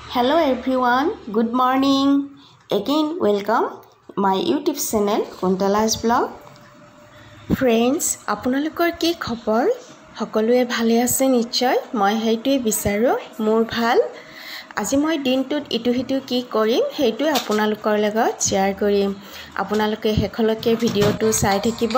Hello everyone, good morning. Again welcome my YouTube channel Kuntala's blog. Friends, আপোনালোকৰ কি খবৰ? সকলোৱে ভালে আছে নিশ্চয়। মই হেইটোৱে বিচাৰো মোৰ ভাল। আজি মই দিনটোত ইটো হিটো কি কৰিম হেইটো আপোনালোকৰ লগত শেয়াৰ কৰিম। আপোনালোকে হেখলকে ভিডিওটো চাই থাকিব।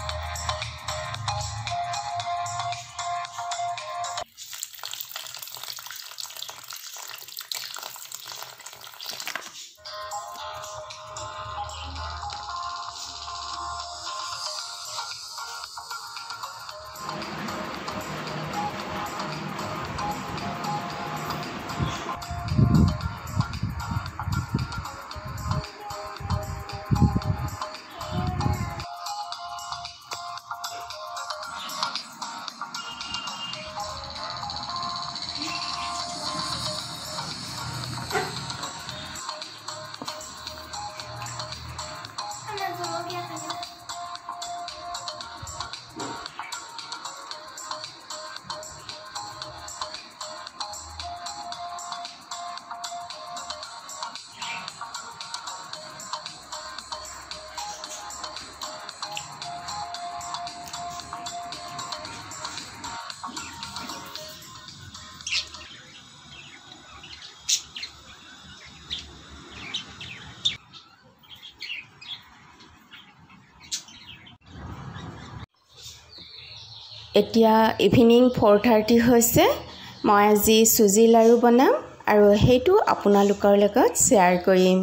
এতিয়া ইভিনিং 4:30 হৈছে মই আজি সুজি লাৰু বনাম আৰু হেইটো আপোনালোকৰ লগত শেয়াৰ কৰিম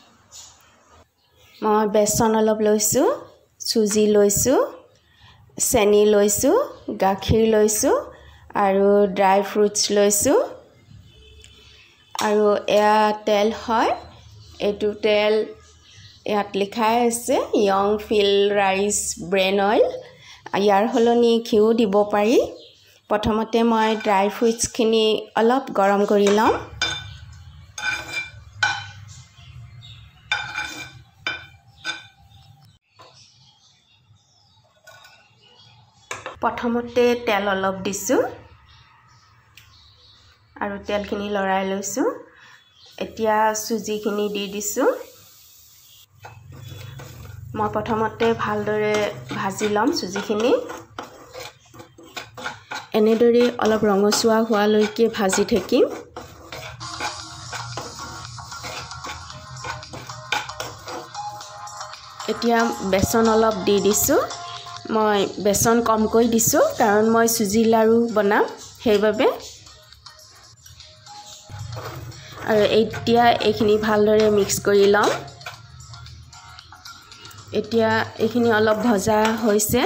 মই বেসন অলপ লৈছো সুজি লৈছো চেনি লৈছো গাখীৰ লৈছো আৰু ড্ৰাই ফ্ৰুটছ লৈছো আৰু এয়া তেল হয় এটো তেল ইয়াত লিখা আছে young fill rice bran oil ইয়াৰ হলনি ঘিউ দিব পাৰি প্ৰথমতে মই ড্ৰাই ফ্ৰুটছ খিনি অলপ গৰম কৰি লম প্ৰথমতে তেল অলপ দিছো আৰু তেলখিনি লৰাই লৈছো এতিয়া সুজি খিনি দি দিছো মই প্ৰথমতে ভালদৰে ভাজি লম সুজিখিনি এনেদৰে অলপ ৰঙচুৱা হোৱালৈকে ভাজি থাকিম এতিয়া বেসন অলপ দি দিছো মই বেসন কমকৈ দিছো কাৰণ মই সুজি লাৰু বনাম হেইবাবে আৰু এতিয়া এইখিনি ভালদৰে মিক্স কৰি লম এতিয়া এইখিনি অলপ ভজা হৈছে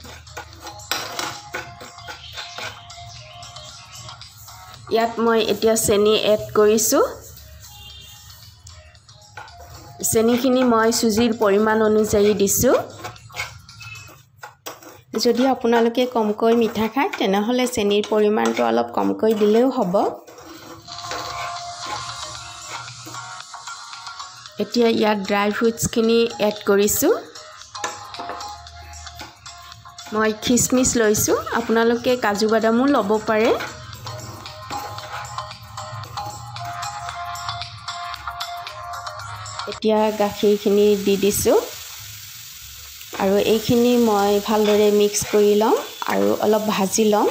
ইয়াত মই এতিয়া চেনি এড কৰিছো চেনিখিনি মই সুজিৰ পৰিমাণ অনুযায়ী দিছো যদি আপোনালোকে কমকৈ মিঠা খায় তেনেহলে চেনিৰ পৰিমাণটো অলপ কমকৈ দিলেও হ'ব এতিয়া ইয়াত ড্ৰাই ফ্ৰুটছ খিনি এড কৰিছো মই কিচমিচ লৈছো আপোনালোকে কাজু বাদামো ল'ব পাৰে এতিয়া গাখীৰ খিনি দি দিছো আৰু এইখিনি মই ভালদৰে মিক্স কৰি লম আৰু অলপ ভাজি লম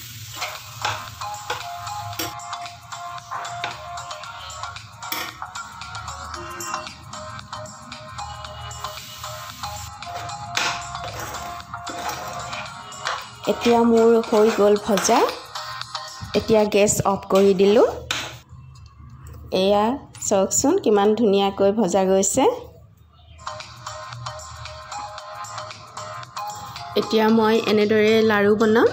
এতিয়া মোৰ হৈ গল ভজা এতিয়া গেছ অফ কৰি দিলো এয়া চাওকচোন কিমান ধুনীয়াকৈ ভজা গৈছে এতিয়া মই এনেদৰে লাৰু বনাম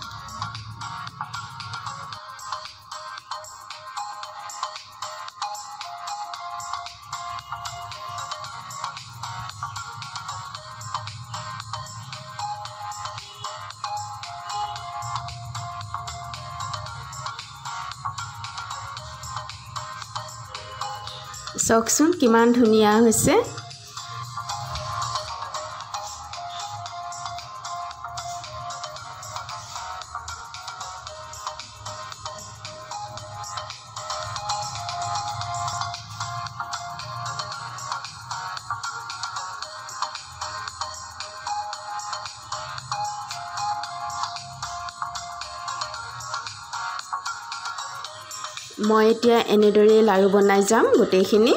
চাওকচোন কিমান ধুনীয়া হৈছে মই এতিয়া এনেদৰে লাৰু বনাই যাম গোটেইখিনি।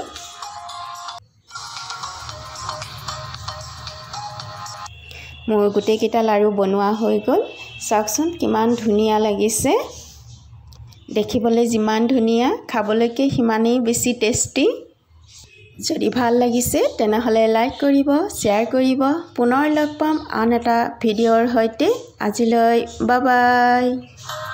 মোৰ গোটেইকেইটা লাৰু বনোৱা হৈ গ'ল। চাওকচোন কিমান ধুনীয়া লাগিছে। দেখিবলৈ যিমান ধুনীয়া, খাবলৈকে সিমানেই বেছি টেষ্টি। যদি ভাল লাগিছে তেনেহ'লে লাইক কৰিব, শ্বেয়াৰ কৰিব। পুনৰ লগ পাম আন এটা ভিডিঅ'ৰ সৈতে। আজিলৈ বাই বাই।